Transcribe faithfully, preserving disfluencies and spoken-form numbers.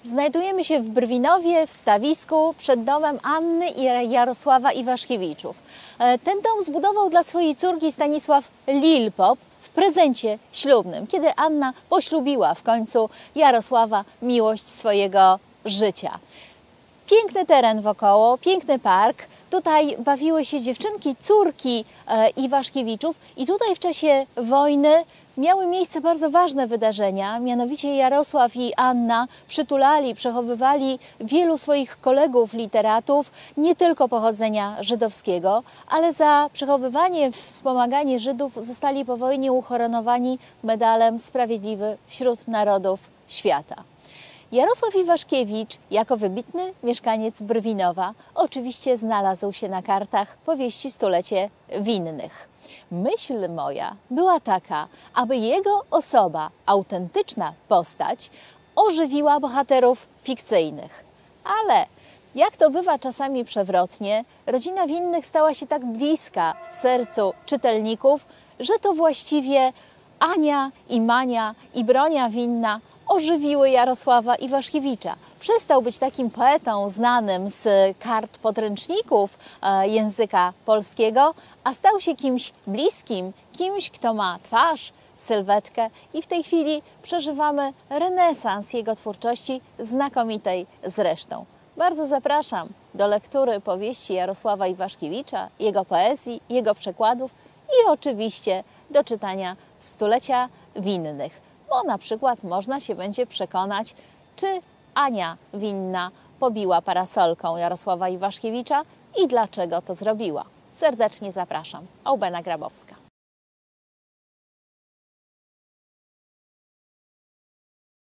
Znajdujemy się w Brwinowie, w stawisku, przed domem Anny i Jarosława Iwaszkiewiczów. Ten dom zbudował dla swojej córki Stanisław Lilpop w prezencie ślubnym, kiedy Anna poślubiła w końcu Jarosława, miłość swojego życia. Piękny teren wokoło, piękny park. Tutaj bawiły się dziewczynki, córki Iwaszkiewiczów i tutaj w czasie wojny miały miejsce bardzo ważne wydarzenia, mianowicie Jarosław i Anna przytulali, przechowywali wielu swoich kolegów literatów, nie tylko pochodzenia żydowskiego, ale za przechowywanie, wspomaganie Żydów zostali po wojnie uhonorowani medalem Sprawiedliwy wśród Narodów Świata. Jarosław Iwaszkiewicz, jako wybitny mieszkaniec Brwinowa, oczywiście znalazł się na kartach powieści Stulecie Winnych. Myśl moja była taka, aby jego osoba, autentyczna postać, ożywiła bohaterów fikcyjnych. Ale jak to bywa czasami przewrotnie, rodzina Winnych stała się tak bliska sercu czytelników, że to właściwie Ania i Mania i Bronia Winna ożywiły Jarosława Iwaszkiewicza. Przestał być takim poetą znanym z kart podręczników języka polskiego, a stał się kimś bliskim, kimś, kto ma twarz, sylwetkę i w tej chwili przeżywamy renesans jego twórczości, znakomitej zresztą. Bardzo zapraszam do lektury powieści Jarosława Iwaszkiewicza, jego poezji, jego przekładów i oczywiście do czytania Stulecia Winnych, bo na przykład można się będzie przekonać, czy Ania Winna pobiła parasolką Jarosława Iwaszkiewicza i dlaczego to zrobiła. Serdecznie zapraszam. Eubena Grabowska.